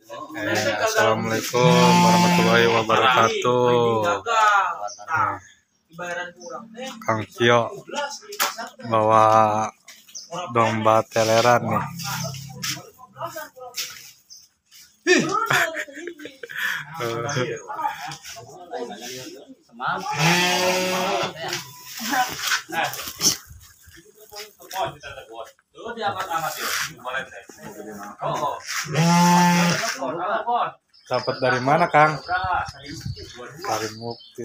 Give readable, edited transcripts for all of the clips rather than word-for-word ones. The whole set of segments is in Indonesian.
Assalamualaikum warahmatullahi wabarakatuh. Kang Kio bawa domba teleran nih. Dapat dari mana, Kang? Dari Mukti.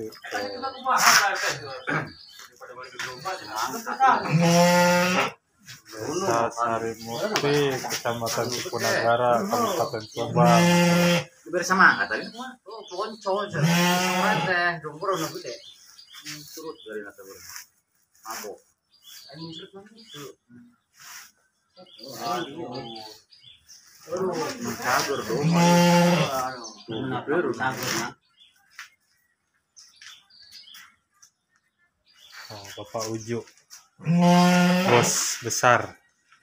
Desa Sari Mukti, Kecamatan Cipunagara, Kabupaten Subang. Bersama katanya. Oh, ponco aja. Teh, dompur udah gede. Turut dari nata ber. Mabok. Ini turut mana itu? Aduh, mencagur dong. Oh, Bapak Uju, bos besar.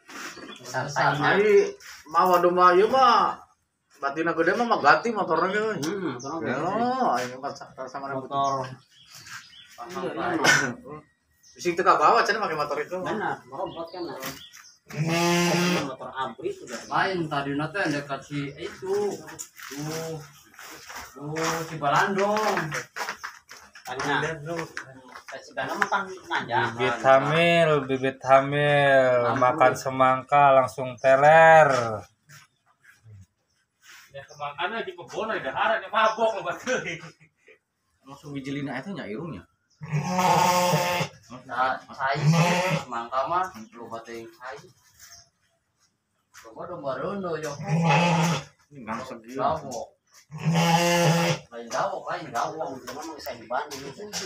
Ai mau domba ieu mah batina gede mah ganti motorna ge. Oh, ini mah sama motor. Bising teu kabawa cenah make motor itu. Benar, merobot kan. Motor abri sudah lain tadi teh dekat si itu. Si Balandong. Tanya. Sebenarnya makan nanjang. Bibit hamil, makan semangka langsung teler. Ya kemakannya di kebun ada haran yang mabok loh baterai. Langsung bijilina eta nya irungnya. Nah, saya semangka mah lu baterai saya. Coba domba rondo yo. Ini ngang segila. Lain gawok, cuma mau saya di Bandung.